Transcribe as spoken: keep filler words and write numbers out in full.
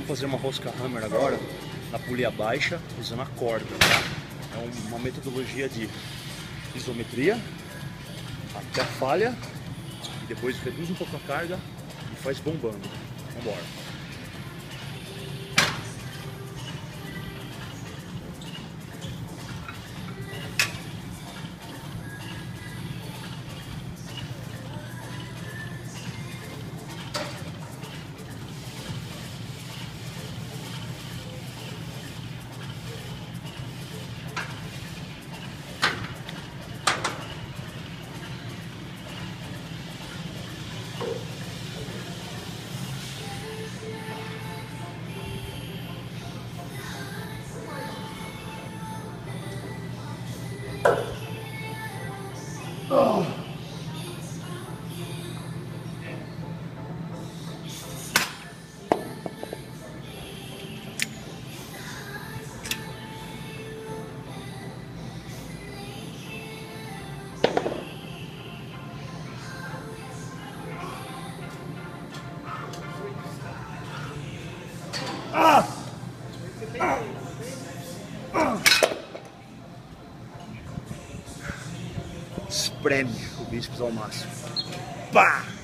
Vamos fazer uma rosca hammer agora, na polia baixa, usando a corda, tá? É uma metodologia de isometria, até a falha, e depois reduz um pouco a carga e faz bombando. Vamos embora. Oh. Ah! Ah! Ah! Espreme o bíceps ao máximo. Pá!